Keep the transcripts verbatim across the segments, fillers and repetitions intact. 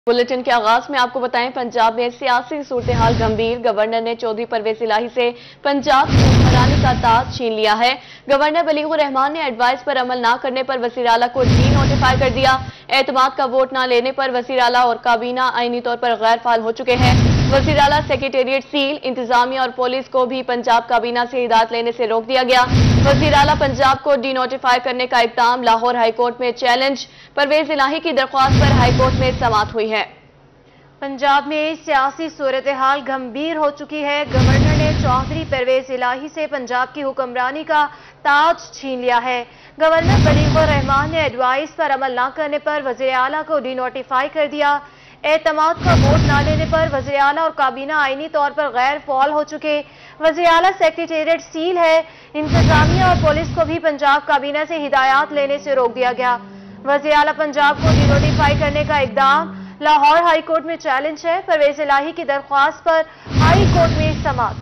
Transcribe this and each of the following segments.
Bulletin के आगाज में आपको बताएं, पंजाब में सियासी सूरत-ए-हाल गंभीर। गवर्नर ने चौधरी परवेज इलाही से पंजाब की हुक्मरानी का ताज छीन लिया है। गवर्नर वलीउर रहमान ने एडवाइस पर अमल न करने पर वज़ीर आला को डी नोटिफाई कर दिया। एतमाद का वोट न लेने पर वज़ीर आला और काबीना आईनी तौर पर गैर फाल हो चुके हैं। वज़ीर आला सेक्रेटेरिएट सील, इंतजामिया और पुलिस को भी पंजाब काबीना से हिदायत लेने से रोक दिया गया। वज़ीर आला पंजाब को डी नोटिफाई करने का इक़दाम लाहौर हाईकोर्ट में चैलेंज। परवेज इलाही की दरख्वास्त पर हाईकोर्ट में समाअत हुई है। पंजाब में सियासी सूरत-ए-हाल गंभीर हो चुकी है। गवर्नर ने चौधरी परवेज इलाही से पंजाब की हुक्मरानी का ताज छीन लिया है। गवर्नर वलीउर रहमान ने एडवाइस पर अमल न करने पर वज़ीर आला को डी नोटिफाई कर दिया। एतमाद का वोट न लेने पर वज़ीर आला और काबीना आईनी तौर पर गैर फाल हो चुके। वज़ीर आला सेक्रेटेरिएट सील है, इंतजामिया और पुलिस को भी पंजाब काबीना से हिदायत लेने से रोक दिया गया। वज़ीर आला पंजाब को डी नोटिफाई करने का इक़दाम लाहौर हाई कोर्ट में चैलेंज है। परवेज इलाही की दरख्वास्त पर हाई कोर्ट में समाअत।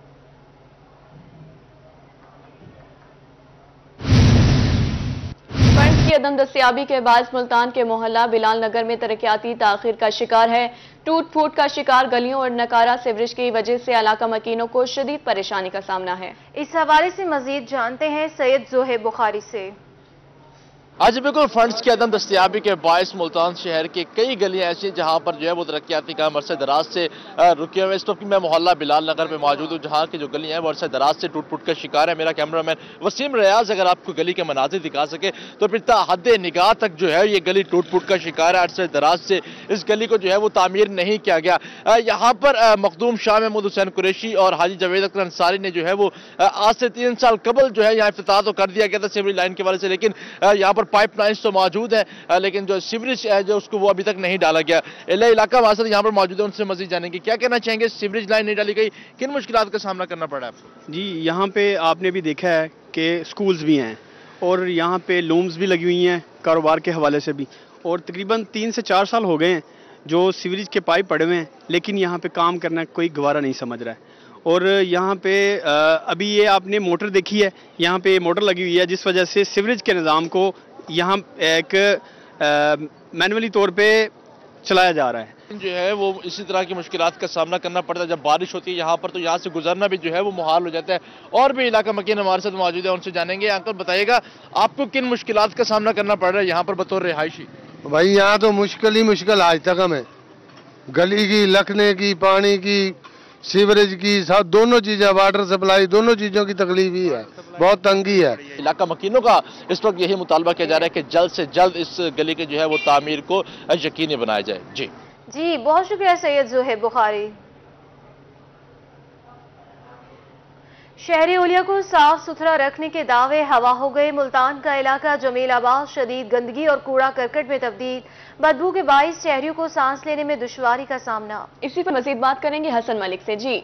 फंड की अदम दस्तियाबी के बायस मुल्तान के मोहल्ला बिलाल नगर में तरक्याती ताखीर का शिकार है। टूट फूट का शिकार गलियों और नकारा सीवरेज की वजह से इलाका मकीनों को शदीद परेशानी का सामना है। इस हवाले से मजीद जानते हैं सैयद जोहेब बुखारी से। आज बिल्कुल फंड्स की अदम दस्तियाबी के बायस मुल्तान शहर की कई गलियां ऐसी जहां पर जो है वो तरक्याती काम अरसे दराज से रुके हुए। इस वक्त मैं मोहल्ला बिलाल नगर में मौजूद हूँ, जहां की जो गलियां हैं वो अरसे दराज से टूट फूट का शिकार है। मेरा कैमरामैन वसीम रियाज अगर आपको गली के मनाजिर दिखा सके तो फिर हद निगाह तक जो है ये गली टूट फूट का शिकार है। अरसे दराज से इस गली को जो है वो तामीर नहीं किया गया। यहाँ पर मखदूम शाह महमूद हुसैन कुरैशी और हाजी जावेद अख्तर अंसारी ने जो है वो आज से तीन साल कबल जो है यहाँ इफ्तिताह तो कर दिया गया था सीवरेज लाइन के वाले से, लेकिन यहाँ पर पाइप लाइन्स तो मौजूद है लेकिन जो सीवरेज है जो उसको वो अभी तक नहीं डाला गया। इलाका वासित यहाँ पर मौजूद है, उनसे मजीद जानेंगे क्या कहना चाहेंगे। सीवरेज लाइन नहीं डाली गई, किन मुश्किलात का सामना करना पड़ा है आपको? जी, यहाँ पे आपने भी देखा है कि स्कूल्स भी हैं और यहाँ पे लूम्स भी लगी हुई हैं कारोबार के हवाले से भी, और तकरीबन तीन से चार साल हो गए हैं जो सीवरेज के पाइप पड़े हुए हैं, लेकिन यहाँ पे काम करना कोई गवारा नहीं समझ रहा है। और यहाँ पे अभी ये आपने मोटर देखी है, यहाँ पे मोटर लगी हुई है जिस वजह से सीवरेज के निज़ाम को यहाँ एक मैनुअली तौर पे चलाया जा रहा है। जो है वो इसी तरह की मुश्किलात का सामना करना पड़ता है जब बारिश होती है यहाँ पर, तो यहाँ से गुजरना भी जो है वो मुहाल हो जाता है। और भी इलाका मकीन हमारे साथ मौजूद है, उनसे जानेंगे। अंकल बताइएगा आपको किन मुश्किलात का सामना करना पड़ रहा है यहाँ पर बतौर रिहायशी? भाई यहाँ तो मुश्किल ही मुश्किल आज तक हमें, गली की, लखने की, पानी की, सीवरेज की, सब दोनों चीजें, वाटर सप्लाई, दोनों चीजों की तकलीफ ही है, बहुत तंगी है। इलाका मकीनों का इस वक्त यही मुतालबा किया जा रहा है कि जल्द से जल्द इस गली के जो है वो तामीर को यकीनी बनाया जाए। जी जी, बहुत शुक्रिया सैयद जोहेब बुखारी। शहरी ओलिया को साफ सुथरा रखने के दावे हवा हो गए। मुल्तान का इलाका जमीलाबाद शदीद गंदगी और कूड़ा करकट में तब्दील। बदबू के बाइस शहरियों को सांस लेने में दुश्वारी का सामना। इसी पर मजीद बात करेंगे हसन मलिक से। जी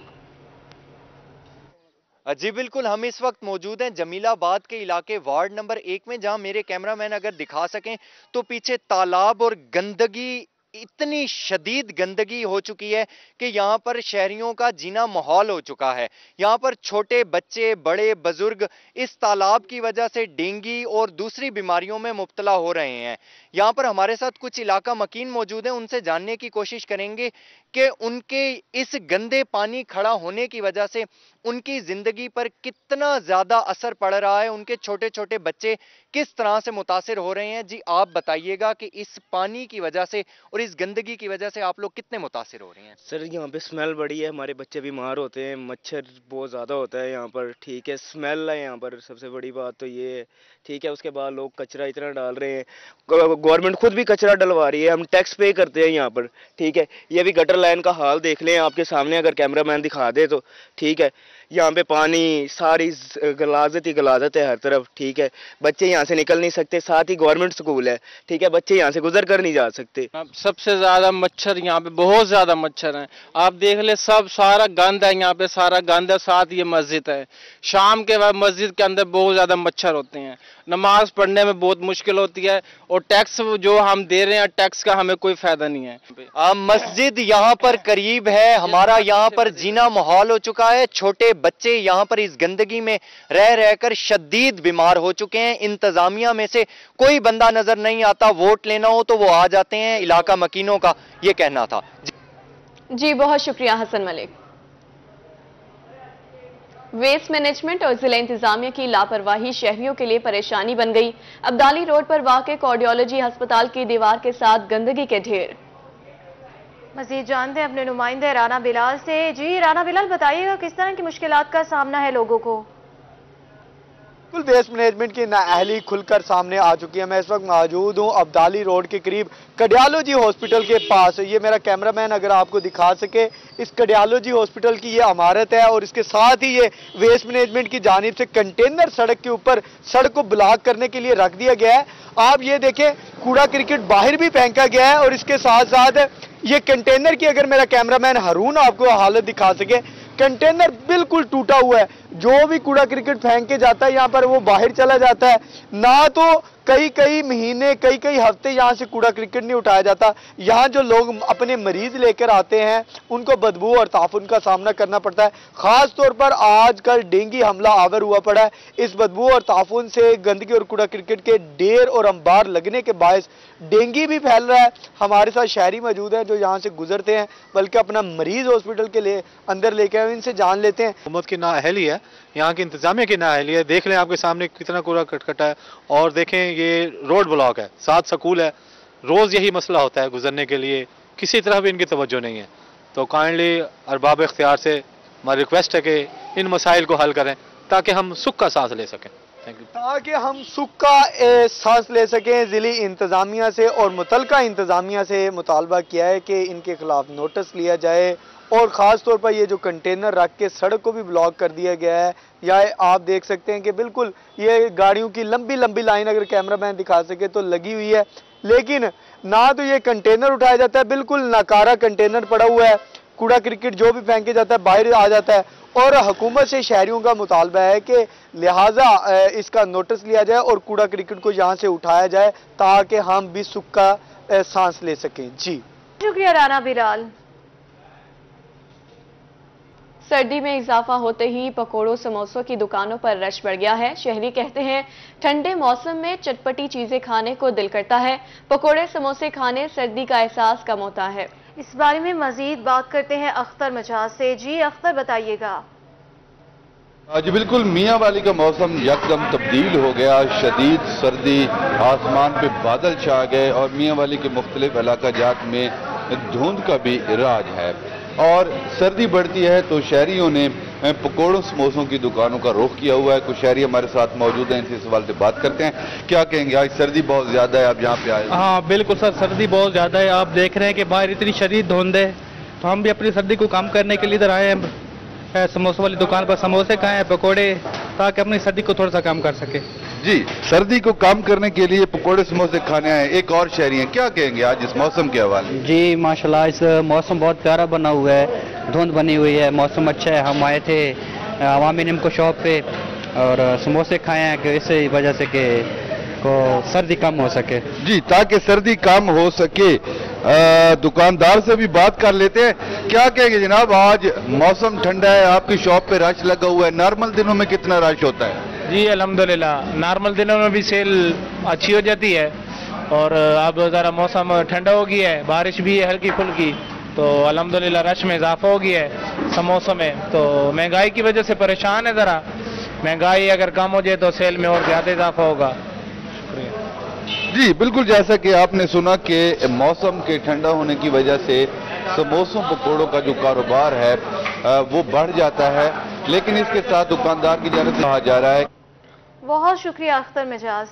जी बिल्कुल, हम इस वक्त मौजूद हैं जमीलाबाद के इलाके वार्ड नंबर एक में, जहां मेरे कैमरामैन अगर दिखा सकें तो पीछे तालाब और गंदगी, इतनी शदीद गंदगी हो चुकी है कि यहाँ पर शहरियों का जीना माहौल हो चुका है। यहाँ पर छोटे बच्चे, बड़े बुजुर्ग इस तालाब की वजह से डेंगू और दूसरी बीमारियों में मुब्तला हो रहे हैं। यहाँ पर हमारे साथ कुछ इलाका मकीन मौजूद हैं, उनसे जानने की कोशिश करेंगे कि उनके इस गंदे पानी खड़ा होने की वजह से उनकी जिंदगी पर कितना ज्यादा असर पड़ रहा है, उनके छोटे छोटे बच्चे किस तरह से मुतासिर हो रहे हैं। जी आप बताइएगा कि इस पानी की वजह से और इस गंदगी की वजह से आप लोग कितने मुतासिर हो रहे हैं? सर यहाँ पे स्मेल बड़ी है, हमारे बच्चे बीमार होते हैं, मच्छर बहुत ज़्यादा होता है यहाँ पर, ठीक है, स्मेल है यहाँ पर, सबसे बड़ी बात तो ये है, ठीक है। उसके बाद लोग कचरा इतना डाल रहे हैं, गवर्नमेंट खुद भी कचरा डलवा रही है, हम टैक्स पे करते हैं यहाँ पर, ठीक है। ये भी गटर लाइन का हाल देख लें आपके सामने, अगर कैमरामैन दिखा दे तो, ठीक है। यहाँ पे पानी सारी गलाजत ही गलाजत है हर तरफ, ठीक है। बच्चे यहाँ से निकल नहीं सकते, साथ ही गवर्नमेंट स्कूल है, ठीक है, बच्चे यहाँ से गुजर कर नहीं जा सकते। सबसे ज्यादा मच्छर यहाँ पे, बहुत ज्यादा मच्छर हैं, आप देख ले, सब सारा गंद है यहाँ पे, सारा गंद है। साथ ये मस्जिद है, शाम के बाद मस्जिद के अंदर बहुत ज्यादा मच्छर होते हैं, नमाज पढ़ने में बहुत मुश्किल होती है, और टैक्स जो हम दे रहे हैं टैक्स का हमें कोई फायदा नहीं है। आ, मस्जिद यहाँ पर करीब है, हमारा यहाँ पर जीना माहौल हो चुका है। छोटे بچے یہاں پر اس گندگی میں رہ رہ کر شدید بیمار ہو چکے ہیں. انتظامیہ میں سے کوئی بندہ نظر نہیں آتا, ووٹ لینا ہو تو وہ آ جاتے ہیں. علاقہ مکینوں کا یہ کہنا تھا. جی بہت شکریہ حسن ملک. ویسٹ مینجمنٹ اور ضلع انتظامیہ کی لاپرواہی شہریوں کے لیے پریشانی بن گئی. ابدالی روڈ پر واقع کارڈیالوجی ہسپتال کی دیوار کے ساتھ گندگی کے ڈھیر. مزید جانتے ہیں اپنے نمائندے رانا بلال سے. جی رانا بلال, بتائیے گا کس طرح کی مشکلات کا سامنا ہے لوگوں کو؟ ویسٹ مینجمنٹ کی نااہلی کھل کر سامنے آ چکی ہے. میں اس وقت موجود ہوں ابدالی روڈ کے قریب کارڈیالوجی ہاسپٹل کے پاس. یہ میرا کیمرہ مین اگر آپ کو دکھا سکے, اس کارڈیالوجی ہاسپٹل کی یہ عمارت ہے اور اس کے ساتھ ہی یہ ویسٹ مینجمنٹ کی جانب سے کنٹینر سڑک کے اوپر سڑک کو بلاک کرنے کے لیے رکھ دیا گیا ہے. آپ یہ دیکھیں کوڑا کرکٹ باہر بھی پھینکا گیا ہے اور اس کے ساتھ ساتھ یہ کنٹینر کی اگر میرا کیمرہ مین ہارون آپ کو حالت دکھا سکے, کنٹینر بالکل ٹوٹا ہوا ہے. جو بھی کوڑا کرکٹ پھینک کے جاتا ہے یہاں پر وہ باہر چلا جاتا ہے. نہ تو کئی کئی مہینے کئی کئی ہفتے یہاں سے کوڑا کرکٹ نہیں اٹھایا جاتا. یہاں جو لوگ اپنے مریض لے کر آتے ہیں ان کو بدبو اور تعفن کا سامنا کرنا پڑتا ہے. خاص طور پر آج کل ڈینگی حملہ آور ہوا پڑا ہے. اس بدبو اور تعفن سے گندگی اور کوڑا کرکٹ کے ڈھیر اور انبار لگنے کے باعث ڈینگی بھی پھیل رہا ہے. ہمارے ساتھ شہری موجود ہیں جو یہاں سے گزرتے ہیں, بلکہ اپنا مریض ہاسپٹل کے لیے اندر لے کے ان سے جان لیتے ہیں. حکومت کی نااہلی ہے, یہاں کی انتظامیہ کی نااہلی ہے. دیکھ لیں آپ کے سامنے کتنا کوڑا کٹکٹا ہے, اور دیکھیں یہ روڈ بلاک ہے, ساتھ سکول ہے. روز یہی مسئلہ ہوتا ہے گزرنے کے لیے, کسی طرح بھی ان کی توجہ نہیں ہے. تو کائنڈلی ارباب اختیار سے ہماری ریکویسٹ ہے کہ ان مسائل کو حل کریں تاکہ ہم سکھ کا سانس لے سکیں. تاکہ ہم سکھ کا سانس لے سکیں. ضلعی انتظامیہ سے اور متعلقہ انتظامیہ سے مطالبہ کیا ہے کہ ان کے خلاف نوٹس لیا جائے, اور خاص طور پر یہ جو کنٹینر رکھ کے سڑک کو بھی بلاک کر دیا گیا ہے. یا آپ دیکھ سکتے ہیں کہ بالکل یہ گاڑیوں کی لمبی لمبی لائن اگر کیمرہ مین دکھا سکے تو لگی ہوئی ہے, لیکن نہ تو یہ کنٹینر اٹھایا جاتا ہے, بالکل ناکارہ کنٹینر پڑا ہوا ہے. کوڑا کرکٹ جو بھی پھینکے جاتا ہے باہر آ جاتا ہے. اور حکومت سے شہریوں کا مطالبہ ہے کہ لہٰذا اس کا نوٹس لیا جائے اور کوڑا کرکٹ کو یہاں سے اٹھایا جائے تاکہ ہم بھی سکھ کا سانس لے سکیں. جی شکریہ رانا بلال. سردی میں اضافہ ہوتے ہی پکوڑوں سموسوں کی دکانوں پر رش بڑھ گیا ہے. شہری کہتے ہیں ٹھنڈے موسم میں چٹپٹی چیزیں کھانے کو دل کرتا ہے. پکوڑے سموسے کھانے سردی کا احساس کم ہوتا ہے. اس بارے میں مزید بات کرتے ہیں اختر مجاز سے. جی اختر, بتائیے گا. جی بالکل, میاں والی کا موسم یکدم تبدیل ہو گیا. شدید سردی, آسمان پہ بادل چھا گئے اور میاں والی کے مختلف علاقہ جات میں دھند کا بھی راج ہے. اور سردی بڑھتی ہے تو شہریوں نے پکوڑوں سموسوں کی دکانوں کا رخ کیا ہوا ہے. کچھ شہری ہمارے ساتھ موجود ہیں, ان سے اس حوالے سے بات کرتے ہیں. کیا کہیں گے, آج سردی بہت زیادہ ہے, آپ یہاں پہ آئے؟ ہاں بالکل سر, سردی بہت زیادہ ہے. آپ دیکھ رہے ہیں کہ باہر اتنی شدید دھند ہے, تو ہم بھی اپنی سردی کو کم کرنے کے لیے ادھر آئے ہیں سموسوں والی دکان پر سموسے کھائیں, پکوڑے, تاکہ اپنی سردی کو تھوڑا سا کم کر سکے. جی, سردی کو کم کرنے کے لیے پکوڑے سموسے کھانے آئے. ایک اور شہری ہیں, کیا کہیں گے آج اس موسم کے حوالے؟ جی ماشاءاللہ, اس موسم بہت پیارا بنا ہوا ہے, دھند بنی ہوئی ہے, موسم اچھا ہے. ہم آئے تھے عوامی نیم کو شاپ پہ اور سموسے کھائے ہیں کہ اس وجہ سے کہ کو سردی کم ہو سکے. جی, تاکہ سردی کم ہو سکے. دکاندار سے بھی بات کر لیتے ہیں. کیا کہیں گے جناب, آج موسم ٹھنڈا ہے, آپ کی شاپ پہ رش لگا ہوا ہے, نارمل دنوں میں کتنا رش ہوتا ہے؟ جی الحمدللہ, نارمل دنوں میں بھی سیل اچھی ہو جاتی ہے, اور اب ذرا موسم ٹھنڈا ہو گیا ہے, بارش بھی ہے ہلکی پھلکی, تو الحمدللہ رش میں اضافہ ہو گیا ہے سموسوں میں. تو مہنگائی کی وجہ سے پریشان ہے ذرا, مہنگائی اگر کم ہو جائے تو سیل میں اور زیادہ اضافہ ہوگا. شکریہ. جی بالکل, جیسا کہ آپ نے سنا کہ موسم کے ٹھنڈا ہونے کی وجہ سے سموسوں پکوڑوں کا جو کاروبار ہے وہ بڑھ جاتا ہے, لیکن اس کے ساتھ دکاندار کی جانب سے کہا جا رہا ہے. بہت شکریہ اختر مجاز.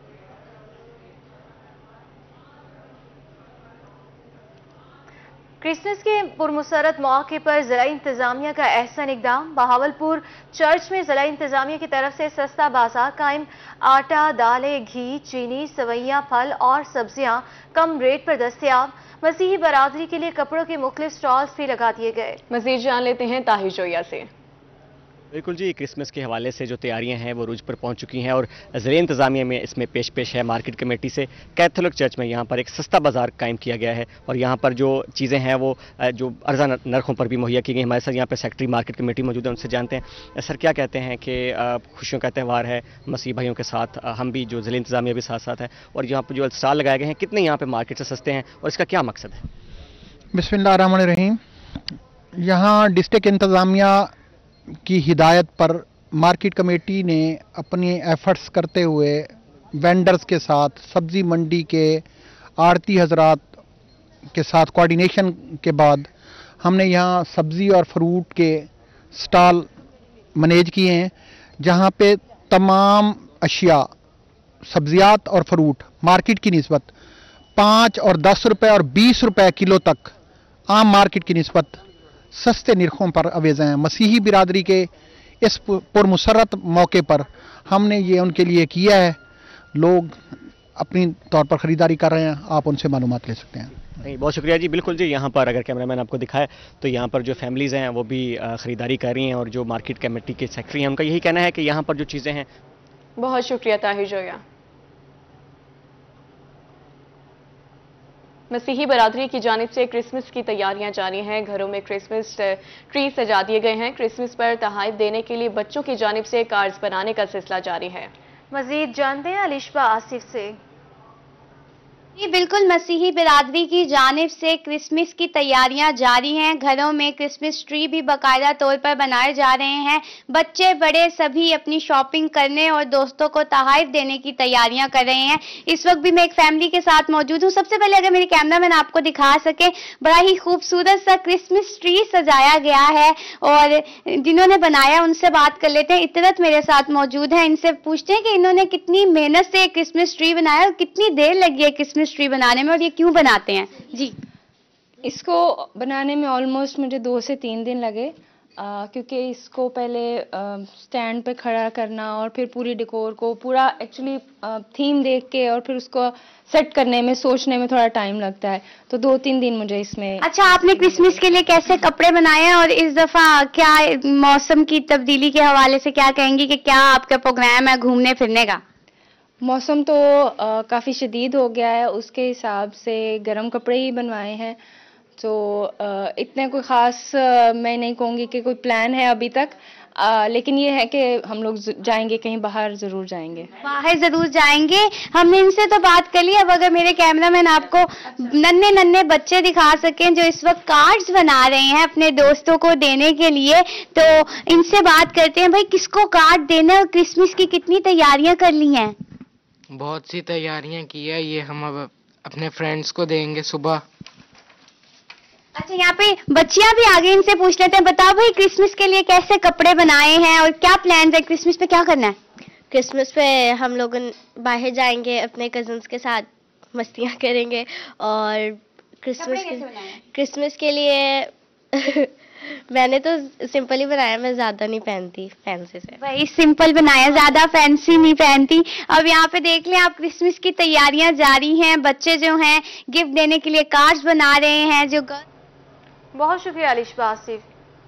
کرسمس کے پرمسرت موقع پر ضلع انتظامیہ کا احسن اقدام. بہاولپور چرچ میں ضلع انتظامیہ کی طرف سے سستا بازار قائم. آٹا, دالیں, گھی, چینی, سوئیاں, پھل اور سبزیاں کم ریٹ پر دستیاب. مسیحی برادری کے لیے کپڑوں کے مختلف سٹالز بھی لگا دیے گئے. مزید جان لیتے ہیں طاہر جویا سے. بالکل جی, کرسمس کے حوالے سے جو تیاریاں ہیں وہ عروج پر پہنچ چکی ہیں اور زیر انتظامیہ میں اس میں پیش پیش ہے. مارکیٹ کمیٹی سے کیتھولک چرچ میں یہاں پر ایک سستا بازار قائم کیا گیا ہے اور یہاں پر جو چیزیں ہیں وہ جو ارزاں نرخوں پر بھی مہیا کی گئی. ہمارے ساتھ یہاں پہ سیکٹری مارکیٹ کمیٹی موجود ہے, ان سے جانتے ہیں سر کیا کہتے ہیں کہ خوشیوں کا تہوار ہے, مسیحی بھائیوں کے ساتھ ہم بھی جو ضلع انتظامیہ بھی ساتھ ساتھ ہے, اور یہاں پہ جو اسٹال لگائے گئے ہیں کتنے یہاں پہ مارکیٹ سے سستے ہیں اور اس کا کیا مقصد ہے؟ بسم اللہ الرحمن الرحیم. یہاں ڈسٹرکٹ انتظامیہ کی ہدایت پر مارکیٹ کمیٹی نے اپنی ایفرٹس کرتے ہوئے وینڈرز کے ساتھ, سبزی منڈی کے آڑتی حضرات کے ساتھ کوارڈینیشن کے بعد ہم نے یہاں سبزی اور فروٹ کے سٹال مینیج کیے ہیں, جہاں پہ تمام اشیاء سبزیات اور فروٹ مارکیٹ کی نسبت پانچ اور دس روپے اور بیس روپے کلو تک عام مارکیٹ کی نسبت سستے نرخوں پر اویزہ ہیں. مسیحی برادری کے اس پرمسرت موقع پر ہم نے یہ ان کے لیے کیا ہے. لوگ اپنی طور پر خریداری کر رہے ہیں, آپ ان سے معلومات لے سکتے ہیں. بہت شکریہ جی. بالکل جی, یہاں پر اگر کیمرہ مین آپ کو دکھائے تو یہاں پر جو فیملیز ہیں وہ بھی خریداری کر رہی ہیں اور جو مارکیٹ کمیٹی کے سیکرٹری ہیں ان کا یہی کہنا ہے کہ یہاں پر جو چیزیں ہیں. بہت شکریہ طاہر جویا. مسیحی برادری کی جانب سے کرسمس کی تیاریاں جاری ہیں. گھروں میں کرسمس ٹری سجا دیے گئے ہیں. کرسمس پر تحائف دینے کے لیے بچوں کی جانب سے کارڈز بنانے کا سلسلہ جاری ہے. مزید جانتے ہیں الشبہ آصف سے. جی بالکل, مسیحی برادری کی جانب سے کرسمس کی تیاریاں جاری ہیں. گھروں میں کرسمس ٹری بھی باقاعدہ طور پر بنائے جا رہے ہیں. بچے بڑے سبھی اپنی شاپنگ کرنے اور دوستوں کو تحائف دینے کی تیاریاں کر رہے ہیں. اس وقت بھی میں ایک فیملی کے ساتھ موجود ہوں. سب سے پہلے اگر میرے کیمرہ مین آپ کو دکھا سکے, بڑا ہی خوبصورت سا کرسمس ٹری سجایا گیا ہے اور جنہوں نے بنایا ان سے بات کر لیتے ہیں. اطرت میرے ساتھ موجود ہیں, ان سے پوچھتے ہیں کہ انہوں نے کتنی محنت سے کرسمس ٹری بنایا اور کتنی دیر لگی ہے کرسمس ٹری بنانے میں اور یہ کیوں بناتے ہیں. جی, اس کو بنانے میں آلموسٹ مجھے دو سے تین دن لگے, آ, کیونکہ اس کو پہلے سٹینڈ پہ کھڑا کرنا اور پھر پوری ڈیکور کو پورا ایکچولی تھیم دیکھ کے اور پھر اس کو سیٹ کرنے میں سوچنے میں تھوڑا ٹائم لگتا ہے, تو دو تین دن مجھے اس میں. اچھا, آپ نے کرسمس کے لیے کیسے کپڑے بنائے ہیں اور اس دفعہ کیا موسم کی تبدیلی کے حوالے سے کیا کہیں گی کہ کیا آپ کا پروگرام ہے گھومنے پھرنے کا؟ موسم تو آ, کافی شدید ہو گیا ہے, اس کے حساب سے گرم کپڑے ہی بنوائے ہیں. تو آ, اتنے کوئی خاص آ, میں نہیں کہوں گی کہ کوئی پلان ہے ابھی تک, آ, لیکن یہ ہے کہ ہم لوگ جائیں گے کہیں باہر, ضرور جائیں گے باہر ضرور جائیں گے. ہم نے ان سے تو بات کر لی. اب اگر میرے کیمرہ مین آپ کو ننھے ننھے بچے دکھا سکیں جو اس وقت کارڈز بنا رہے ہیں اپنے دوستوں کو دینے کے لیے, تو ان سے بات کرتے ہیں. بھائی, کس کو کارڈ دینا اور کرسمس کی کتنی تیاریاں کر لی ہیں؟ بہت سی تیاریاں کی ہے, یہ ہم اب اپنے فرینڈس کو دیں گے صبح. اچھا, یہاں پہ بچیاں بھی آگے, ان سے پوچھ لیتے ہیں. بتاؤ بھائی, کرسمس کے لیے کیسے کپڑے بنائے ہیں اور کیا پلانز ہے, کرسمس پہ کیا کرنا ہے؟ کرسمس پہ ہم لوگ باہر جائیں گے, اپنے کزنس کے ساتھ مستیاں کریں گے. اور کرسمس کے کرسمس کے لیے میں نے تو سمپل ہی بنایا, میں زیادہ نہیں پہنتی فینسی سے. وہی سمپل بنایا, زیادہ فینسی نہیں پہنتی. اب یہاں پہ دیکھ لیں آپ, کرسمس کی تیاریاں جاری ہیں. بچے جو ہیں گفٹ دینے کے لیے کارڈز بنا رہے ہیں. جو بہت شکریہ الشبہ آصف.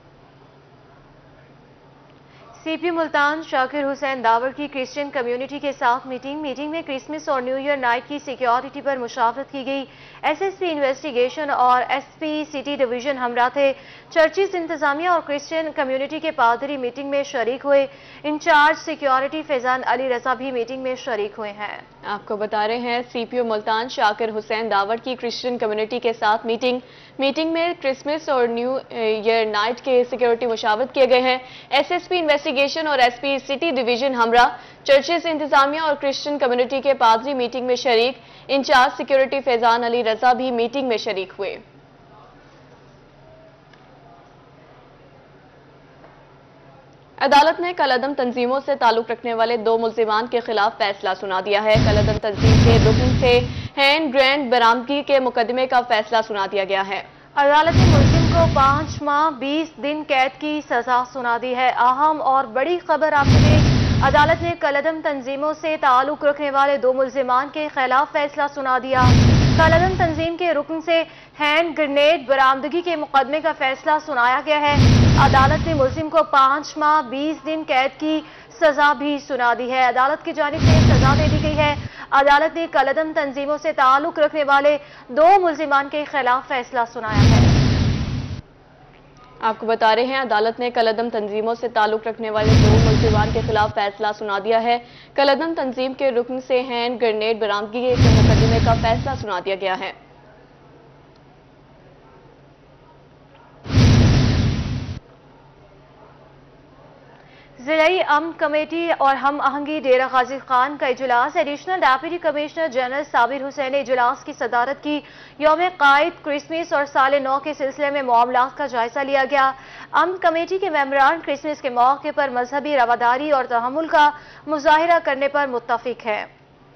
سی پی ملتان شاکر حسین داور کی کرسچین کمیونٹی کے ساتھ میٹنگ میٹنگ میں کرسمس اور نیو ایئر نائٹ کی سیکیورٹی پر مشاورت کی گئی. ایس ایس پی انویسٹیگیشن اور ایس پی سٹی ڈویژن ہمراہ تھے. چرچز انتظامیہ اور کرسچین کمیونٹی کے پادری میٹنگ میں شریک ہوئے. انچارج سیکیورٹی فیضان علی رضا بھی میٹنگ میں شریک ہوئے ہیں. آپ کو بتا رہے ہیں, سی پی او ملتان شاکر حسین داور کی کرسچین کمیونٹی کے ساتھ میٹنگ میٹنگ میں کرسمس اور نیو ایئر نائٹ کے سیکیورٹی مشاورت کیے گئے ہیں. ایس ایس پی انویسٹیگیشن اور ایس پی سٹی ڈویژن ہمراہ, چرچز انتظامیہ اور کرسچین کمیونٹی کے پادری میٹنگ میں شریک. انچارج سیکیورٹی فیضان علی رضا بھی میٹنگ میں شریک ہوئے. عدالت نے کالعدم تنظیموں سے تعلق رکھنے والے دو ملزمان کے خلاف فیصلہ سنا دیا ہے. کالعدم تنظیم کے رکن سے ہینڈ گرینڈ برآمدگی کے مقدمے کا فیصلہ سنا دیا گیا ہے. عدالت نے ملزم کو پانچ ماہ بیس دن قید کی سزا سنا دی ہے. اہم اور بڑی خبر آپ کے لیے, عدالت نے کالعدم تنظیموں سے تعلق رکھنے والے دو ملزمان کے خلاف فیصلہ سنا دیا. कालाधन तंजीम के रुकन से हैंड ग्रेनेड बरामदगी के मुकदमे का फैसला सुनाया गया है। अदालत ने मुलजिम को पाँच माह बीस दिन कैद की सजा भी सुना दी है। अदालत की जानिब से सजा दे दी गई है। अदालत ने कालाधन तंजीमों से ताल्लुक रखने वाले दो मुलजिमान के खिलाफ फैसला सुनाया है। आपको बता रहे हैं, अदालत ने कलअदम तंजीमों से ताल्लुक रखने वाले दो मुलजिमान के खिलाफ फैसला सुना दिया है। कलअदम तंजीम के रुकन से हैंड ग्रेनेड बरामदगी के मुकदमे का फैसला सुना दिया गया है। जिलाई अमन कमेटी और हम आहंगी डेरा गाजी खान का इजलास। Additional deputy commissioner general Sabir Hussain ने इजलास की सदारत की। यौम कायद, क्रिसमस और साल नौ के सिलसिले में मामलात का जायजा लिया गया। अमन कमेटी के मेंबरान क्रिसमस के मौके पर मजहबी रवादारी और तहम्मुल का मुजाहिरा करने पर मुत्तफिक है।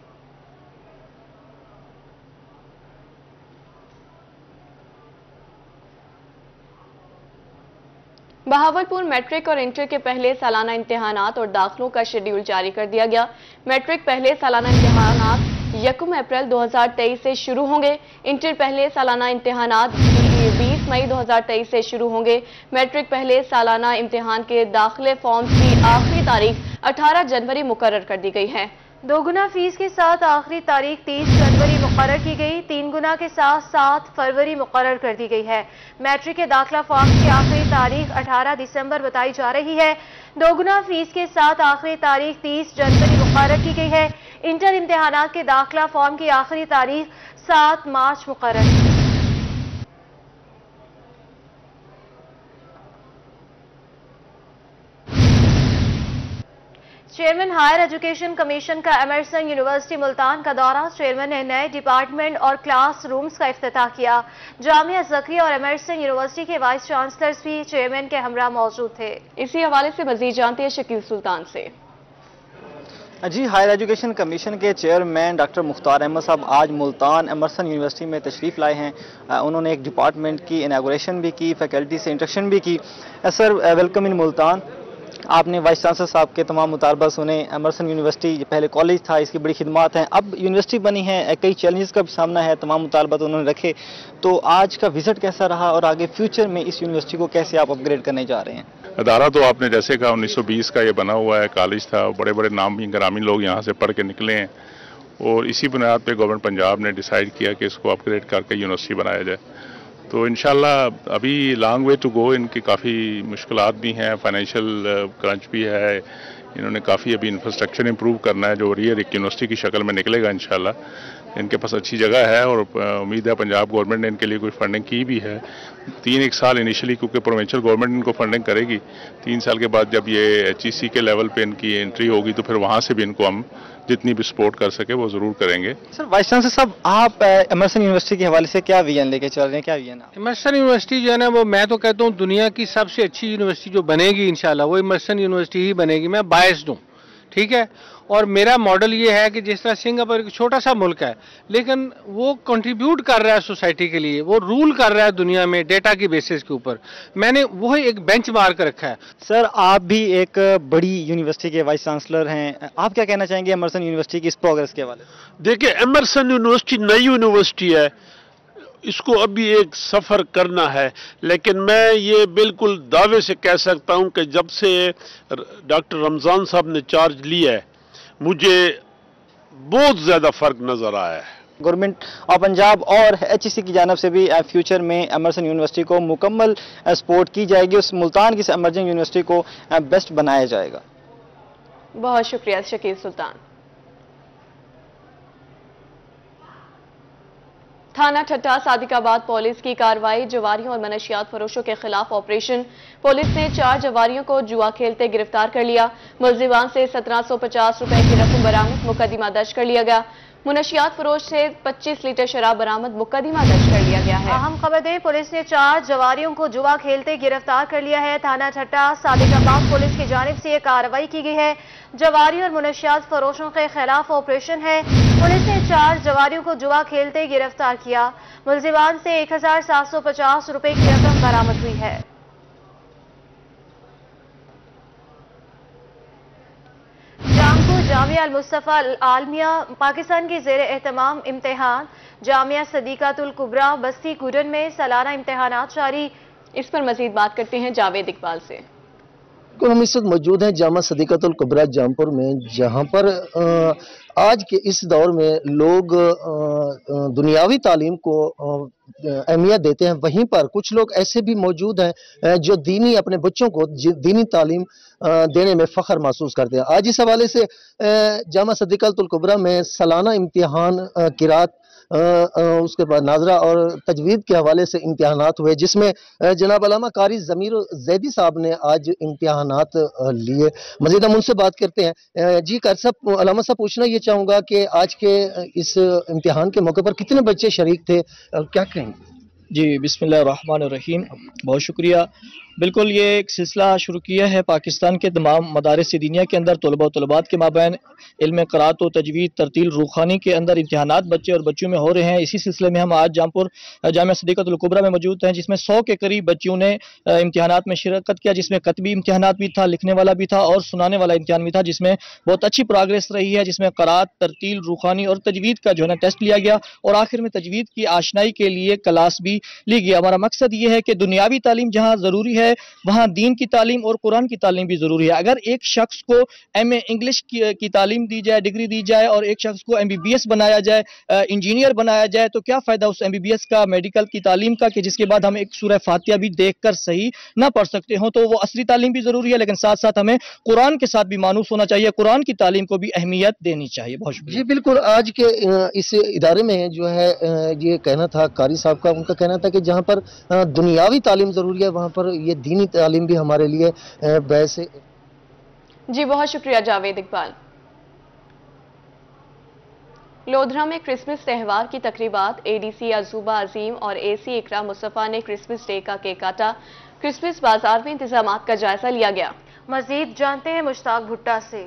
बहावलपुर मैट्रिक और इंटर के पहले सालाना इम्तिहानात और दाखिलों का शेड्यूल जारी कर दिया गया। मैट्रिक पहले सालाना इम्तिहानात यकम अप्रैल दो हज़ार तेईस से शुरू होंगे। इंटर पहले सालाना इम्तिहानात बीस मई दो हज़ार तेईस से शुरू होंगे। मैट्रिक पहले सालाना इम्तिहान के दाखिले फॉर्म्स की आखिरी तारीख अठारह जनवरी मुकर्रर कर दी गई है। दो गुना फीस के साथ आखिरी तारीख तीस जनवरी मुकर्रर की गई। तीन गुना के साथ सात फरवरी मुकर्रर कर दी गई है। मैट्रिक के दाखिला फॉर्म की आखिरी तारीख अठारह दिसंबर बताई जा रही है। दो गुना फीस के साथ आखिरी तारीख तीस जनवरी मुकर्रर की गई है। इंटर इम्तिहानात के दाखिला फॉर्म की आखिरी तारीख सात मार्च मुकर्रर। चेयरमैन हायर एजुकेशन कमीशन का एमरसन यूनिवर्सिटी मुल्तान का दौरा। चेयरमैन ने नए डिपार्टमेंट और क्लास रूम्स का इफ्तिताह किया। जामिया ज़किया और एमरसन यूनिवर्सिटी के वाइस चांसलर्स भी चेयरमैन के हमरा मौजूद थे। इसी हवाले से मजीद जानते हैं शकील सुल्तान से। जी, हायर एजुकेशन कमीशन के चेयरमैन डॉक्टर मुख्तार अहमद साहब आज मुल्तान एमरसन यूनिवर्सिटी में तशरीफ लाए हैं। उन्होंने एक डिपार्टमेंट की इनॉग्रेशन भी की, फैकल्टी से इंटरेक्शन भी की। Sir, welcome in Multan. आपने वाइस चांसलर साहब के तमाम मुतालबा सुने। एमरसन यूनिवर्सिटी पहले कॉलेज था, इसकी बड़ी खिदमात हैं, अब यूनिवर्सिटी बनी है, कई चैलेंजेस का भी सामना है, तमाम मुतालबा तो उन्होंने रखे। तो आज का विजिट कैसा रहा और आगे फ्यूचर में इस यूनिवर्सिटी को कैसे आप अपग्रेड करने जा रहे हैं? अदारा तो आपने जैसे कहा उन्नीस सौ बीस का ये बना हुआ है, कॉलेज था, बड़े बड़े नामी ग्रामीण लोग यहाँ से पढ़ के निकले हैं और इसी बुनियाद पर गवर्नमेंट पंजाब ने डिसाइड किया कि इसको अपग्रेड करके यूनिवर्सिटी बनाया जाए। तो इंशाल्लाह अभी लॉन्ग वे टू गो, इनकी काफ़ी मुश्किलात भी हैं, फाइनेंशियल क्रंच भी है, इन्होंने काफ़ी अभी इंफ्रास्ट्रक्चर इंप्रूव करना है जो रियल एक यूनिवर्सिटी की शक्ल में निकलेगा इंशाल्लाह। इनके पास अच्छी जगह है और उम्मीद है पंजाब गवर्नमेंट ने इनके लिए कोई फंडिंग की भी है। तीन एक साल इनिशियली, क्योंकि प्रोविंशियल गवर्नमेंट इनको फंडिंग करेगी, तीन साल के बाद जब ये एच ई सी के लेवल पे इनकी एंट्री होगी तो फिर वहाँ से भी इनको हम जितनी भी सपोर्ट कर सके वो जरूर करेंगे। सर, वाइस चांसलर साहब, आप एमरसन यूनिवर्सिटी के हवाले से क्या विजन लेके चल रहे हैं, क्या विजन? एमरसन यूनिवर्सिटी जो है ना, वो मैं तो कहता हूँ दुनिया की सबसे अच्छी यूनिवर्सिटी जो बनेगी इंशाल्लाह वो एमरसन यूनिवर्सिटी ही बनेगी। मैं बायस्ड हूँ, ठीक है, और मेरा मॉडल ये है कि जिस तरह सिंगापुर एक छोटा सा मुल्क है लेकिन वो कंट्रीब्यूट कर रहा है सोसाइटी के लिए, वो रूल कर रहा है दुनिया में डेटा की बेसिस के ऊपर, मैंने वो एक बेंचमार्क रखा है। सर, आप भी एक बड़ी यूनिवर्सिटी के वाइस चांसलर हैं, आप क्या कहना चाहेंगे एमरसन यूनिवर्सिटी की इस प्रोग्रेस के हवाले? देखिए, एमरसन यूनिवर्सिटी नई यूनिवर्सिटी है, इसको अभी एक सफ़र करना है, लेकिन मैं ये बिल्कुल दावे से कह सकता हूँ कि जब से डॉक्टर रमज़ान साहब ने चार्ज लिया है मुझे बहुत ज़्यादा फ़र्क नज़र आया है। गवर्नमेंट ऑफ पंजाब और एच ई सी की जानब से भी फ्यूचर में एमरसन यूनिवर्सिटी को मुकम्मल सपोर्ट की जाएगी, उस मुल्तान की एमरसन यूनिवर्सिटी को बेस्ट बनाया जाएगा। बहुत शुक्रिया शकील सुल्तान। थाना ठट्टा सादिकाबाद पुलिस की कार्रवाई। जवारियों और मनशियात फरोशों के खिलाफ ऑपरेशन। पुलिस ने चार जवारियों को जुआ खेलते गिरफ्तार कर लिया। मुलजिमान से सत्रह सौ पचास रुपए की रकम बरामद, मुकदमा दर्ज कर लिया गया। मुनशियात फरोश से पच्चीस लीटर शराब बरामद, मुकदमा दर्ज कर लिया गया है। अहम खबर दें, पुलिस ने चार जवारियों को जुआ खेलते गिरफ्तार कर लिया है। थाना ठट्टा सादिकाबाद पुलिस की जानिब से यह कार्रवाई की गई है। जवारी और मुनशियात फरोशों के खिलाफ ऑपरेशन है। पुलिस ने चार जवारियों को जुआ खेलते गिरफ्तार किया। मुलजिमान से एक हजार सात सौ पचास रुपए की रकम बरामद हुई है। जामिया अल-मुस्तफा आलमिया पाकिस्तान के ज़ेर एहतमाम इम्तिहान जामिया सदीकातुल कुबरा बस्ती कुरन में सालाना इम्तिहानात जारी। इस पर मजीद बात करते हैं जावेद इकबाल से। हम इस वक्त मौजूद हैं जामा सदीकातुल कुबरा जामपुर में, जहाँ पर आज के इस दौर में लोग दुनियावी तालीम को अहमियत देते हैं, वहीं पर कुछ लोग ऐसे भी मौजूद हैं जो दीनी अपने बच्चों को दीनी तालीम देने में फ़ख्र महसूस करते हैं। आज इस हवाले से जामा सदीकातुल कुबरा में सालाना इम्तिहान किरात उसके बाद नाजरा और तजवीद के हवाले से इम्तिहानात हुए, जिसमें जनाब अल्लामा कारी ज़मीर ज़ैदी साहब ने आज इम्तिहानात लिए। मज़ीद हम उनसे बात करते हैं। जी कारी साहब, अल्लामा साहब पूछना ये चाहूँगा कि आज के इस इम्तिहान के मौके पर कितने बच्चे शरीक थे, क्या कहेंगे? जी बिस्मिल्लाहिर्रहमानिर्रहीम, बहुत शुक्रिया। बिल्कुल ये एक सिलसिला शुरू किया है पाकिस्तान के तमाम मदारिस दीनिया के अंदर तलबा व तलबात के माबैन इल्म क़राअत व तजवीद तरतील रूखानी के अंदर इम्तिहानात बच्चे और बच्चियों में हो रहे हैं। इसी सिलसिले में हम आज जामपुर जामिया सदीकातुल कुबरा में मौजूद हैं, जिसमें सौ के करीब बच्चियों ने इम्तिहानात में शिरकत किया, जिसमें कतबी इम्तिहानात भी था, लिखने वाला भी था और सुनाने वाला इम्तिहान भी था, जिसमें बहुत अच्छी प्रोग्रेस रही है, जिसमें क़राअत तरतील रूखानी और तजवीद का जो है ना टेस्ट लिया गया और आखिर में तजवीद की आशनाई के लिए क्लास भी ली गई। हमारा मकसद ये है कि दुनियावी तालीम जहाँ ज़रूरी है वहाँ दीन की तालीम और कुरान की तालीम भी ज़रूरी है। अगर एक शख्स को एम ए इंग्लिश की, की तालीम दी जाए, डिग्री दी जाए और एक शख्स को एम बी बी एस बनाया जाए, इंजीनियर बनाया जाए, तो क्या फ़ायदा उस एम बी बी एस का, मेडिकल की तालीम का, कि जिसके बाद हम एक सूरह फातिहा भी देख कर सही ना पढ़ सकते हो। तो वो असली तालीम भी ज़रूरी है, लेकिन साथ साथ हमें कुरान के साथ भी मानूस होना चाहिए, कुरान की तालीम को भी अहमियत देनी चाहिए। बहुत शुक्रिया। जी बिल्कुल, आज के इस इदारे में जो है ये कहना था कारी साहब का, उनका कहना था कि जहाँ पर दुनियावी तालीम ज़रूरी है वहाँ पर ये दीनी तालीम भी हमारे लिए वैसे। जी बहुत शुक्रिया जावेद इकबाल। लोधरा में क्रिसमस त्यौहार की तकरीबात, एडीसी अजूबा अजीम और एसी इकरा मुस्तफा ने क्रिसमस डे का केक काटा। क्रिसमस बाजार में इंतजामात का जायजा लिया गया। मजीद जानते हैं मुश्ताक भुट्टा से।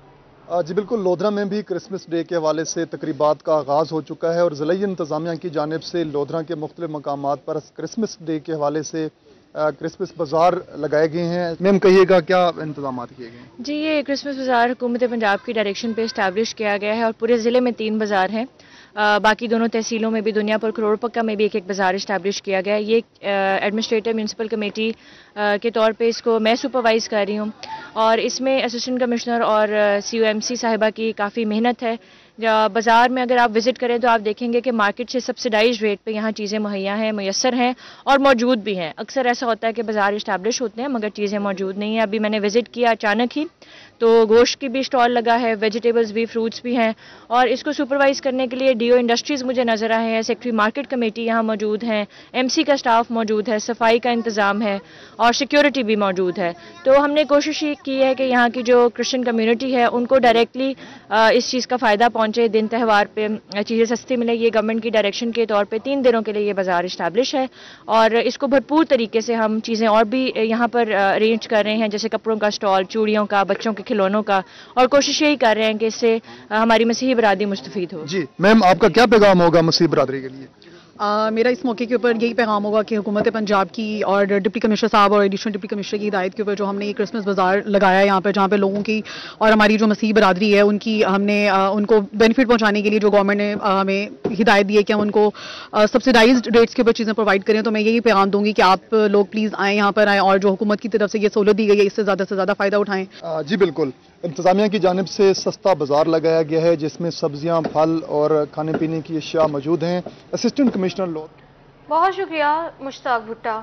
जी बिल्कुल, लोधरा में भी क्रिसमस डे के हवाले से तकरीबात का आगाज़ हो चुका है और ज़िला इंतज़ामिया की जानिब से लोधरा के मुख्तलिफ मकामात पर क्रिसमस डे के हवाले से क्रिसमस बाज़ार लगाए गए हैं। मैम कहिएगा क्या इंतजाम किए गए हैं? जी ये क्रिसमस बाज़ार हुकूमत पंजाब की डायरेक्शन पे इस्टेब्लिश किया गया है और पूरे ज़िले में तीन बाज़ार हैं। आ, बाकी दोनों तहसीलों में भी, दुनियापुर करोड़पक्का में भी एक एक बाज़ार इस्टेब्लिश किया गया है। ये एडमिनिस्ट्रेटिव म्यूनसिपल कमेटी के तौर पे इसको मैं सुपरवाइज़ कर रही हूँ और इसमें असिस्टेंट कमिश्नर और सी ओ एम सी साहिबा की काफ़ी मेहनत है। बाज़ार में अगर आप विज़िट करें तो आप देखेंगे कि मार्केट से सब्सिडाइज रेट पे यहाँ चीज़ें मुहैया हैं, मुयस्सर हैं और मौजूद भी हैं। अक्सर ऐसा होता है कि बाज़ार इस्टेब्लिश होते हैं मगर चीज़ें मौजूद नहीं हैं। अभी मैंने विज़िट किया अचानक ही, तो गोश्त की भी स्टॉल लगा है, वेजिटेबल्स भी, फ्रूट्स भी हैं और इसको सुपरवाइज़ करने के लिए डी ओ इंडस्ट्रीज़ मुझे नज़र आए हैं, सेक्रेटरी मार्केट कमेटी यहाँ मौजूद हैं, एम सी का स्टाफ मौजूद है, सफाई का इंतज़ाम है और सिक्योरिटी भी मौजूद है। तो हमने कोशिश ये की है कि यहाँ की जो क्रिश्चियन कम्यूनिटी है उनको डायरेक्टली इस चीज़ का फ़ायदा पहुँचे, दिन त्यौहार पे चीज़ें सस्ती मिले। ये गवर्नमेंट की डायरेक्शन के तौर पे तीन दिनों के लिए ये बाज़ार इस्टेब्लिश है और इसको भरपूर तरीके से हम चीज़ें और भी यहाँ पर अरेंज कर रहे हैं, जैसे कपड़ों का स्टॉल, चूड़ियों का, बच्चों के खिलौनों का, और कोशिश यही कर रहे हैं कि इससे हमारी मसीही बरादरी मुस्तफीद हो। जी मैम, आपका क्या पैगाम होगा मसीही बरादरी के लिए? आ, मेरा इस मौके के ऊपर यही पैगाम होगा कि हुकूमत पंजाब की और डिप्टी कमिश्नर साहब और एडिशनल डिप्टी कमिश्नर की हिदायत के ऊपर जो हमने ये क्रिसमस बाज़ार लगाया है यहाँ पर, जहाँ पे लोगों की और हमारी जो मसीही बरादरी है उनकी हमने आ, उनको बेनिफिट पहुँचाने के लिए जो गवर्नमेंट ने आ, हमें हिदायत दी है कि हम उनको सब्सिडाइज्ड रेट्स के ऊपर चीज़ें प्रोवाइड करें। तो मैं यही पैगाम दूंगी कि आप लोग प्लीज़ आएँ यहाँ पर आएँ और जो हुकूमत की तरफ से ये सहूलत दी गई है इससे ज़्यादा से ज़्यादा फ़ायदा उठाएँ। जी बिल्कुल, इंतज़ामिया की जानिब से सस्ता बाज़ार लगाया गया है जिसमें सब्जियाँ, फल और खाने पीने की अशिया मौजूद हैं। असिस्टेंट कमिश्नर लो। बहुत शुक्रिया मुश्ताक भुट्टा।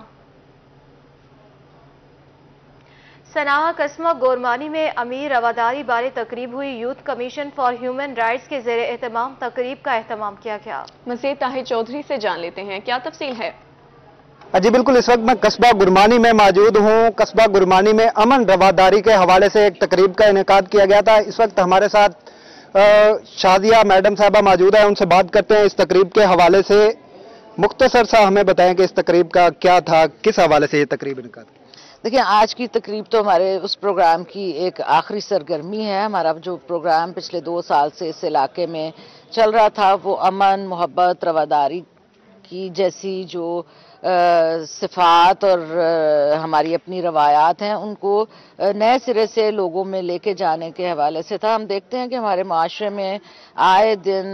सनाहा कस्बा गोरमानी में अमीर रवादारी बारे तकरीब हुई। Youth commission for human rights के ज़ेरे एहतमाम तकरीब का एहतमाम किया गया। मज़ीद ताहिर चौधरी से जान लेते हैं क्या तफसील है। जी बिल्कुल, इस वक्त मैं कस्बा गुरमानी में मौजूद हूँ। कस्बा गुरमानी में अमन रवादारी के हवाले से एक तकरीब का इनेकाद किया गया था। इस वक्त हमारे साथ शादिया मैडम साहबा मौजूद है, उनसे बात करते हैं इस तकरीब के हवाले से। मुख्तसर सा हमें बताएं कि इस तकरीब का क्या था, किस हवाले से ये तकरीब इनेकाद? देखिए, आज की तकरीब तो हमारे उस प्रोग्राम की एक आखिरी सरगर्मी है। हमारा जो प्रोग्राम पिछले दो साल से इस इलाके में चल रहा था वो अमन, मोहब्बत, रवादारी की जैसी जो صفات اور ہماری اپنی روایات ہیں ان کو نئے سرے سے لوگوں میں لے کے جانے کے حوالے سے تھا۔ ہم دیکھتے ہیں کہ ہمارے معاشرے میں آئے دن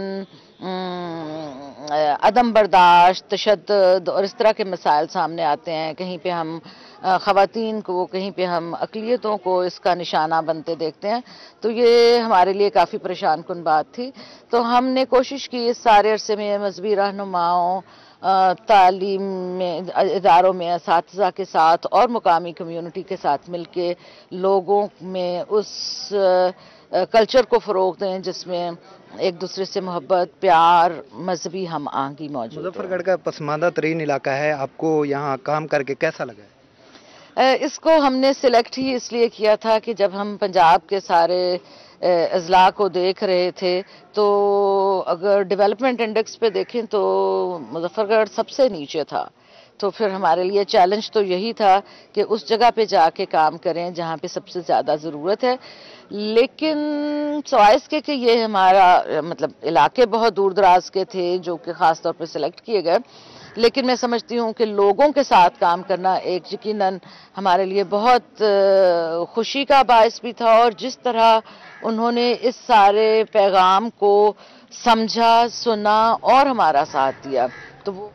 عدم برداشت، تشدد اور اس طرح کے مسائل سامنے آتے ہیں۔ کہیں پہ ہم خواتین کو، کہیں پہ ہم اقلیتوں کو اس کا نشانہ بنتے دیکھتے ہیں، تو یہ ہمارے لیے کافی پریشان کن بات تھی۔ تو ہم نے کوشش کی اس سارے عرصے میں مذہبی رہنماؤں، تعلیم میں اداروں میں اساتذہ کے ساتھ اور مقامی کمیونٹی کے ساتھ مل کے لوگوں میں اس کلچر کو فروغ دیں جس میں ایک دوسرے سے محبت، پیار، مذہبی ہم آہنگی موجود ہے۔ مظفر گڑھ کا پسماندہ ترین علاقہ ہے، آپ کو یہاں کام کر کے کیسا لگا ہے؟ اس کو ہم نے سلیکٹ ہی اس لیے کیا تھا کہ جب ہم پنجاب کے سارے اضلاع کو دیکھ رہے تھے تو اگر ڈیولپمنٹ انڈیکس پہ دیکھیں تو مظفر گڑھ سب سے نیچے تھا، تو پھر ہمارے لیے چیلنج تو یہی تھا کہ اس جگہ پہ جا کے کام کریں جہاں پہ سب سے زیادہ ضرورت ہے۔ لیکن سوائے اس کے کہ یہ ہمارا مطلب علاقے بہت دور دراز کے تھے جو کہ خاص طور پہ سلیکٹ کیے گئے، لیکن میں سمجھتی ہوں کہ لوگوں کے ساتھ کام کرنا ایک یقیناً ہمارے لیے بہت خوشی کا باعث بھی تھا، اور جس طرح انہوں نے اس سارے پیغام کو سمجھا، سنا اور ہمارا ساتھ دیا تو وہ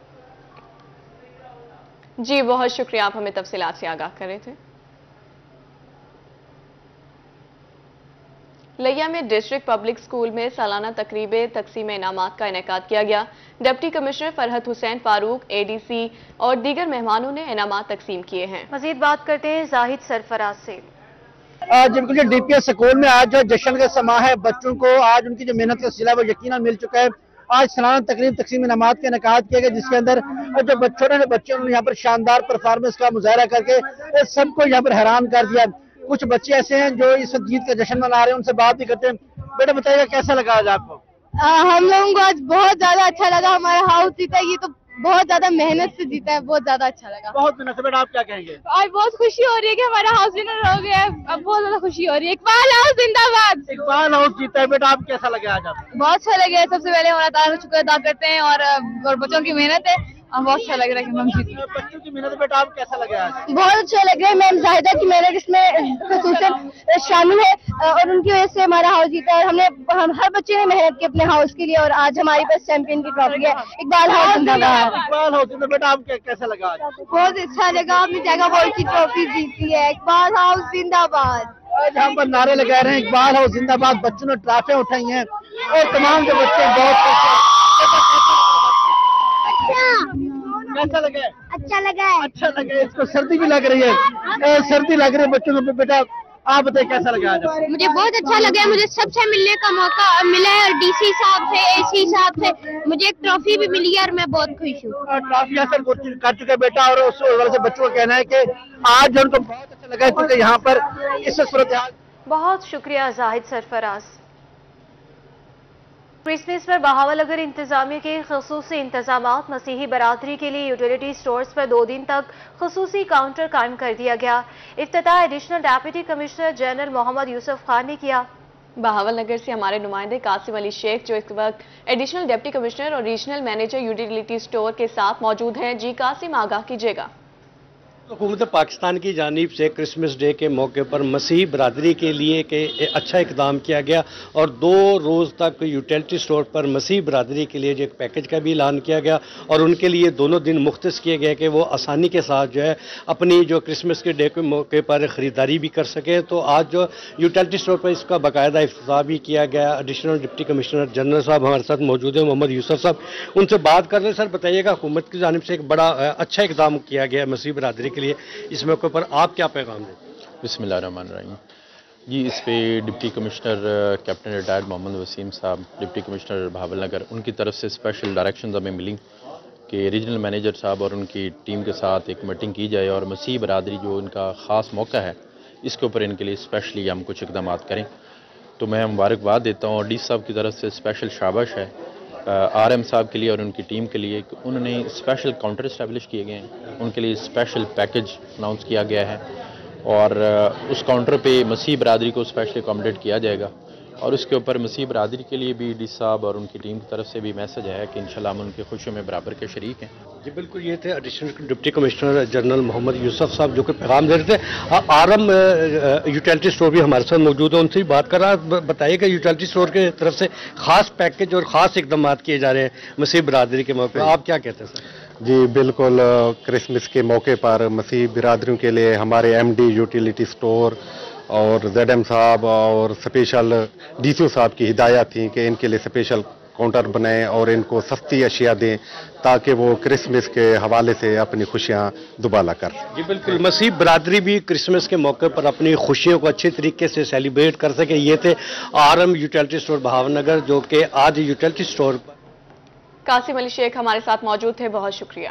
جی بہت شکریہ، آپ ہمیں تفصیلات سے آگاہ کر رہے تھے۔ لیا میں ڈسٹرکٹ پبلک سکول میں سالانہ تقریب تقسیم انعامات کا انعقاد کیا گیا۔ Deputy commissioner Farhat Hussain Farooq, A D C اور دیگر مہمانوں نے انعامات تقسیم کیے ہیں۔ مزید بات کرتے ہیں زاہد سرفراز سے۔ جن کو جو ڈی پی ایس سکول میں آج جو جشن کا سما ہے، بچوں کو آج ان کی جو محنت کا صلہ وہ یقیناً مل چکا ہے۔ آج سالانہ تقریب تقسیم انعامات کا انعقاد کیا گیا جس کے اندر جو بچوں نے بچوں نے یہاں پر شاندار پرفارمنس کا مظاہرہ کر کے سب کو یہاں پر حیران کر دیا۔ کچھ بچے ایسے ہیں جو اس جیت کا جشن منا رہے ہیں، ان سے بات بھی کرتے ہیں۔ بیٹا بتائیے گا کیسا لگا آج آپ کو؟ ہم لوگوں کو آج بہت زیادہ اچھا لگا، ہمارا ہاؤس جیتا ہے، یہ تو بہت زیادہ محنت سے جیتا ہے، بہت زیادہ اچھا لگا۔ بہت محنت سے۔ بیٹا آپ کیا کہیں گے؟ آج بہت خوشی ہو رہی ہے کہ ہمارا ہاؤس ونر ہو گیا ہے، اب بہت زیادہ خوشی ہو رہی ہے۔ اقبال ہاؤس زندہ باد۔ اقبال ہاؤس جیتا ہے، بیٹا آپ کیسا لگا آج آپ کو؟ بہت اچھا لگا ہے، سب سے پہلے اللہ تعالیٰ کا شکر ادا کرتے ہیں اور اور بچوں کی محنت ہے، ہم بہت اچھا لگ رہا ہے کہ ہم جیتے۔ بچوں کی محنت بیٹا آپ کیسا لگا آج؟ بہت اچھا لگ رہا ہے، میم زاہدہ کی محنت اس میں خصوصاً شامل ہے اور ان کی وجہ سے ہمارا ہاؤس جیتا ہے۔ ہم نے ہم ہر بچے نے محنت کی اپنے ہاؤس کے لیے اور آج ہماری پاس چیمپئن کی ٹرافی ہے۔ اقبال ہاؤس زندہ باد۔ اقبال ہاؤس زندہ۔ بیٹا آپ کیسا لگا آج؟ بہت اچھا لگا، اپنی جگہ بورڈ کی ٹرافی جیتی ہے۔ اقبال ہاؤس زندہ باد۔ جہاں پر نعرے لگا رہے ہیں اقبال ہاؤس زندہ باد، بچوں نے ٹرافیاں اٹھائی ہیں اور تمام جو بچے بہت کیسا لگا ہے؟ اچھا لگا ہے۔ اچھا لگا ہے۔ اس کو سردی بھی لگ رہی ہے، سردی لگ رہی ہے بچوں کو۔ بیٹا آپ بتائیں کیسا لگا آج؟ مجھے بہت اچھا لگا ہے، مجھے سب سے ملنے کا موقع ملا ہے اور ڈی سی صاحب سے، اے سی صاحب سے مجھے ایک ٹرافی بھی ملی ہے اور میں بہت خوش ہوں۔ ٹرافی حاصل کر چکے بیٹا، اور اس وجہ سے بچوں کا کہنا ہے کہ آج ان کو بہت اچھا لگا ہے کیونکہ یہاں پر اس صورتحال۔ بہت شکریہ زاہد سرفراز۔ کرسمس پر بہاولگر انتظامیہ کے خصوصی انتظامات، مسیحی برادری کے لیے یوٹیلیٹی سٹورز پر دو دن تک خصوصی کاؤنٹر قائم کر دیا گیا۔ افتتاح additional deputy commissioner general Muhammad Yousaf Khan نے کیا۔ بہاول نگر سے ہمارے نمائندے قاسم علی شیخ جو اس وقت ایڈیشنل ڈپٹی کمشنر اور ریجنل مینیجر یوٹیلیٹی سٹور کے ساتھ موجود ہیں۔ جی قاسم، آگاہ کیجیے گا۔ حکومت پاکستان کی جانب سے کرسمس ڈے کے موقع پر مسیحی برادری کے لیے ایک اچھا اقدام کیا گیا اور دو روز تک یوٹیلیٹی سٹور پر مسیحی برادری کے لیے جو ایک پیکج کا بھی اعلان کیا گیا اور ان کے لیے دونوں دن مختص کیے گئے کہ وہ آسانی کے ساتھ جو ہے اپنی جو کرسمس کے ڈے کے موقع پر خریداری بھی کر سکے۔ تو آج جو یوٹیلیٹی سٹور پر اس کا باقاعدہ افتتاح بھی کیا گیا۔ ایڈیشنل ڈپٹی کمشنر جنرل صاحب ہمارے ساتھ موجود ہیں، محمد یوسف صاحب، ان سے بات کر رہے ہیں۔ سر بتائیے گا، حکومت کی جانب سے ایک بڑا اچھا اقدام کیا گیا مسیحی برادری کے لیے، اس موقع پر آپ کیا پیغام دیں؟ بسم اللہ الرحمن الرحیم۔ جی اس پہ deputy commissioner captain retired Muhammad Waseem صاحب، ڈپٹی کمشنر بہاول نگر، ان کی طرف سے اسپیشل ڈائریکشنز ہمیں ملی کہ ریجنل مینیجر صاحب اور ان کی ٹیم کے ساتھ ایک میٹنگ کی جائے اور مسیحی برادری جو ان کا خاص موقع ہے اس کے اوپر ان کے لیے اسپیشلی ہم کچھ اقدامات کریں۔ تو میں مبارکباد دیتا ہوں اور ڈی صاحب کی طرف سے اسپیشل شاباش ہے آر ایم صاحب کے لیے اور ان کی ٹیم کے لیے کہ انہوں نے اسپیشل کاؤنٹر اسٹیبلش کیے گئے ہیں، ان کے لیے اسپیشل پیکج اناؤنس کیا گیا ہے اور اس کاؤنٹر پہ مسیحی برادری کو اسپیشلی اکوموڈیٹ کیا جائے گا اور اس کے اوپر مسیحی برادری کے لیے بھی ڈی صاحب اور ان کی ٹیم کی طرف سے بھی میسج ہے کہ انشاءاللہ ہم ان کی خوشیوں میں برابر کے شریک ہیں۔ جی بالکل، یہ تھے additional deputy commissioner general Muhammad Yousaf صاحب جو کہ پیغام دے رہے تھے۔ آرم یوٹیلٹی اسٹور بھی ہمارے ساتھ موجود ہے، ان سے بھی بات کر رہا۔ بتائیے کہ یوٹیلٹی اسٹور کی طرف سے خاص پیکج اور خاص اقدامات کیے جا رہے ہیں مسیح برادری کے موقع پر، آپ کیا کہتے ہیں سر؟ جی بالکل، کرسمس کے موقع پر مسیح برادریوں کے لیے ہمارے ایم ڈی یوٹیلیٹی اسٹور اور زیڈ ایم صاحب اور اسپیشل ڈی سی او صاحب کی ہدایات تھیں کہ ان کے لیے اسپیشل کاؤنٹر بنائیں اور ان کو سستی اشیاء دیں تاکہ وہ کرسمس کے حوالے سے اپنی خوشیاں دوبالا کر سکیں۔ جی بالکل، مسیح برادری بھی کرسمس کے موقع پر اپنی خوشیوں کو اچھے طریقے سے سیلیبریٹ کر سکے۔ یہ تھے R M utility store Bahawalnagar جو کہ آج یوٹیلٹی اسٹور پر قاسم علی شیخ ہمارے ساتھ موجود تھے، بہت شکریہ۔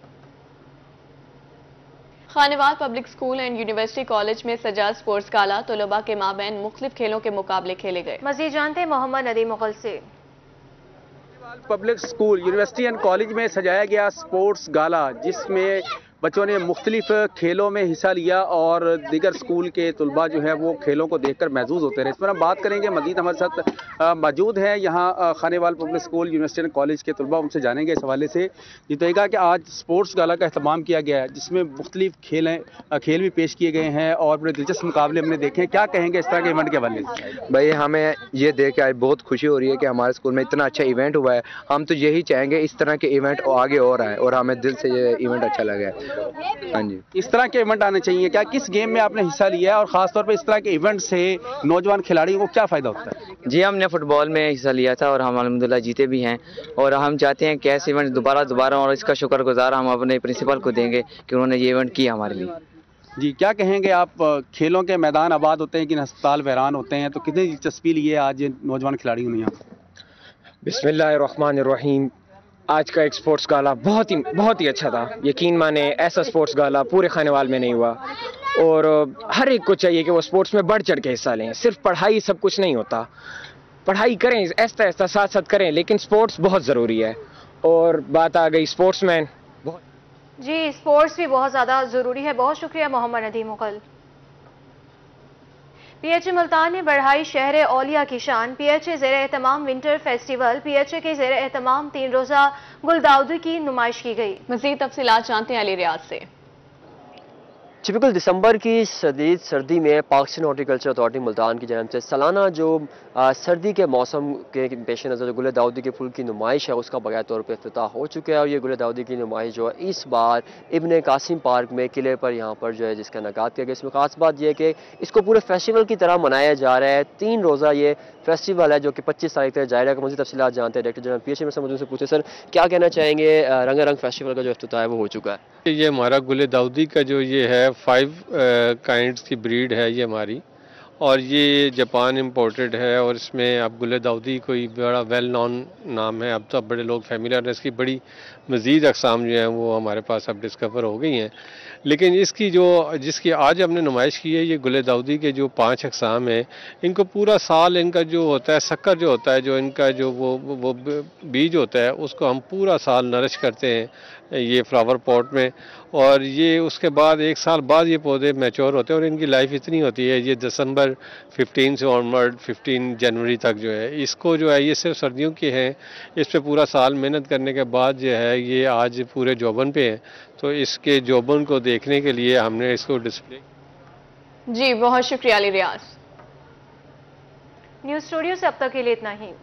Khanewal public school and university college میں سجا اسپورٹس گالا، طلباء کے مابین مختلف کھیلوں کے مقابلے کھیلے گئے۔ مزید جانتے ہیں محمد ندیم مغل سے۔ Public school university and college میں سجایا گیا اسپورٹس گالا، جس میں بچوں نے مختلف کھیلوں میں حصہ لیا اور دیگر اسکول کے طلباء جو ہے وہ کھیلوں کو دیکھ کر محظوظ ہوتے رہے۔ اس پر ہم بات کریں گے، مزید ہمارے ساتھ موجود ہیں یہاں Khanewal public school university and college کے طلباء، ان سے جانیں گے اس حوالے سے۔ یہ تو کہا کہ آج اسپورٹس گالا کا اہتمام کیا گیا ہے جس میں مختلف کھیلیں کھیل بھی پیش کیے گئے ہیں اور بڑے دلچسپ مقابلے ہم نے دیکھے ہیں، کیا کہیں گے اس طرح کے ایونٹ کے حوالے سے؟ بھائی ہمیں یہ دیکھ کے آج بہت خوشی ہو رہی ہے کہ ہمارے اسکول میں اتنا اچھا ایونٹ ہوا ہے۔ ہم تو یہی چاہیں گے اس طرح کے ایونٹ آگے اور آئے اور ہمیں دل سے یہ ایونٹ اچھا لگا ہے۔ ہاں جی، اس طرح کے ایونٹ آنے چاہیے۔ کیا کس گیم میں آپ نے حصہ لیا ہے اور خاص طور پہ اس طرح کے ایونٹ سے نوجوان کھلاڑیوں کو کیا فائدہ ہوتا ہے؟ جی ہم نے فٹ بال میں حصہ لیا تھا اور ہم الحمدللہ جیتے بھی ہیں، اور ہم چاہتے ہیں کہ ایسے ایونٹ دوبارہ دوبارہ اور اس کا شکر گزار ہم اپنے پرنسپل کو دیں گے کہ انہوں نے یہ ایونٹ کیا ہمارے لیے۔ جی کیا کہیں گے آپ، کھیلوں کے میدان آباد ہوتے ہیں کہ ہسپتال ویران ہوتے ہیں، تو کتنی دلچسپی لی ہے آج نوجوان کھلاڑیوں نے یہاں؟ بسم اللہ الرحمن الرحیم۔ آج کا ایک سپورٹس گالا بہت ہی بہت ہی اچھا تھا، یقین مانے ایسا سپورٹس گالا پورے خانوال میں نہیں ہوا، اور ہر ایک کو چاہیے کہ وہ سپورٹس میں بڑھ چڑھ کے حصہ لیں۔ صرف پڑھائی سب کچھ نہیں ہوتا، پڑھائی کریں ایسا ایسا ساتھ ساتھ کریں، لیکن سپورٹس بہت ضروری ہے۔ اور بات آ گئی سپورٹس مین، جی سپورٹس بھی بہت زیادہ ضروری ہے۔ بہت شکریہ Muhammad Nadeem Mughal. P H A Multan نے بڑھائی شہر اولیاء کی شان، پی ایچ اے زیر اہتمام winter festival, P H A کے زیر اہتمام تین روزہ گلداؤدی کی نمائش کی گئی۔ مزید تفصیلات جانتے ہیں علی ریاض سے۔ بالکل، دسمبر کی شدید سردی میں پاکستان ہارٹیکلچر اتھارٹی ملتان کی جانب سے سالانہ جو سردی کے موسم کے پیش نظر جو گل داؤدی کے پھول کی نمائش ہے اس کا باقاعدہ طور پہ افتتاح ہو چکا ہے، اور یہ گل داؤدی کی نمائش جو ہے اس بار ابن قاسم پارک میں قلعے پر یہاں پر جو ہے جس کا انعقاد کیا گیا۔ اس میں خاص بات یہ ہے کہ اس کو پورے فیسٹیول کی طرح منایا جا رہا ہے۔ تین روزہ یہ فیسٹیول ہے جو کہ پچیس تاریخ تک جاری رہے گا۔ مزید تفصیلات جانتے ہیں director general P H A میں سے پوچھے، سر کیا کہنا چاہیں گے؟ رنگ رنگ فیسٹیول کا جو افتتاح ہے وہ ہو چکا ہے۔ یہ ہمارا گل داؤدی کا جو یہ ہے فائیو کائنڈس کی بریڈ ہے یہ ہماری، اور یہ جاپان امپورٹڈ ہے، اور اس میں اب گل داؤدی کوئی بڑا ویل نون نام ہے، اب تو بڑے لوگ فیملیئر ہیں۔ اس کی بڑی مزید اقسام جو ہیں وہ ہمارے پاس اب ڈسکور ہو گئی ہیں، لیکن اس کی جو جس کی آج ہم نے نمائش کی ہے یہ گل داؤدی کے جو پانچ اقسام ہیں، ان کو پورا سال ان کا جو ہوتا ہے سکر جو ہوتا ہے جو ان کا جو وہ وہ بیج ہوتا ہے اس کو ہم پورا سال نرش کرتے ہیں یہ فلاور پاٹ میں، اور یہ اس کے بعد ایک سال بعد یہ پودے میچور ہوتے ہیں، اور ان کی لائف اتنی ہوتی ہے یہ دسمبر ففٹین سے آنورڈ ففٹین جنوری تک جو ہے اس کو جو ہے یہ صرف سردیوں کے ہیں۔ اس پہ پورا سال محنت کرنے کے بعد جو ہے یہ آج پورے جوبن پہ ہیں، تو اس کے جوبن کو دیکھنے کے لیے ہم نے اس کو ڈسپلے۔ جی بہت شکریہ علی ریاض۔ نیوز اسٹوڈیو سے اب تک کے لیے اتنا ہی۔